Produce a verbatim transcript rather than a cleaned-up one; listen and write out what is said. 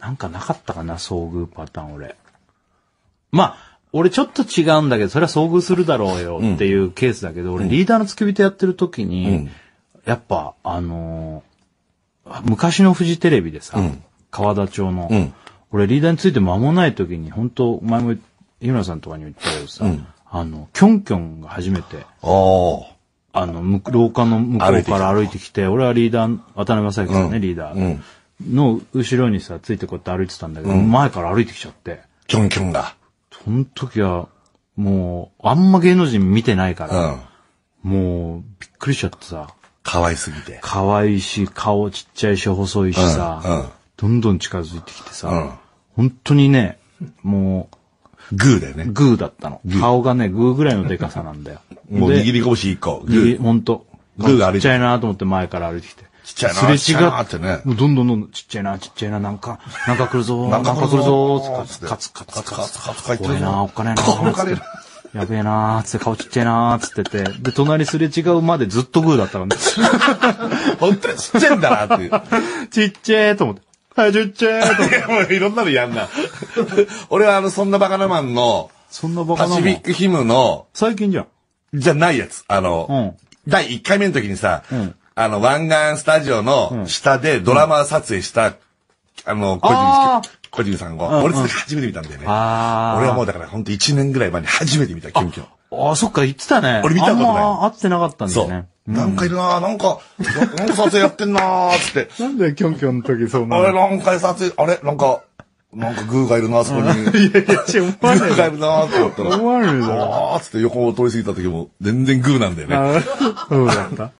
なんかなかったかな、遭遇パターン俺。まあ、俺ちょっと違うんだけど、それは遭遇するだろうよっていうケースだけど、うん、俺リーダーの付き人やってる時に、うん、やっぱ、あのー、昔のフジテレビでさ、うん、川田町の、うん、俺リーダーについて間もない時に、本当前も井村さんとかにも言ったけどさ、うん、あの、キョンキョンが初めて、あの、廊下の向こうから歩いてきて、俺はリーダー、渡辺正行さんね、うん、リーダー、うん、の後ろにさ、ついてこうやって歩いてたんだけど、うん、前から歩いてきちゃって。 キョンキョンが。 その時は、もう、あんま芸能人見てないから、うん、もう、びっくりしちゃってさ。 可愛すぎて。 可愛いし、顔ちっちゃいし、細いしさ、うんうん、どんどん近づいてきてさ、うん、本当にね、もう、グーだよね。 グーだったの。顔がね、グーぐらいのデカさなんだよ。 もう握り拳一個。 グー。ほんと。グーが歩いてきて。ちっちゃいなと思って前から歩いてきて。 ちっちゃいなすれ違ちっちゃいなってね。 もうどんどんどんどんちっちゃいな、ちっちゃいな、なんか、なんか来るぞ、なんか来るぞ、つって、カツカツカツカツカツカツ怖いな、おっかねえな、やべえなーつって顔ちっちゃいなーつってて、で、隣すれ違うまでずっとグーだったからね。 本当にちっちゃいんだなっていう。 ちっちゃいと思って。はい、ちっちゃいと思って。 もういろんなのやんな。俺はあの、そんなバカなマンの、 そんなバカなマン。 パシフィックヒムの、 最近じゃん。 じゃないやつ。あの、うん、だいいっかいめの時にさ、うんあの、湾岸スタジオの下でドラマ撮影した、うん、あの、個人、個人さんを、うんうん、俺それ初めて見たんだよね。あ俺はもうだからほんといちねんぐらい前に初めて見た、キョンキョン。 ああ、そっか、言ってたね。 俺見たことない。あんま会ってなかったんだよね。 そう。なんかいるなぁ、なんか、なんか撮影やってんなぁ、つって。 なんでキョンキョンの時そうなのあれ、なんか撮影、あれ、なんか、なんかグーがいるな、あそこに。いやいや、 違う、思わない。グーがいるなって思ったら。 思わないだろ。 あーつって横を通り過ぎた時も、全然グーなんだよね。 そうだった。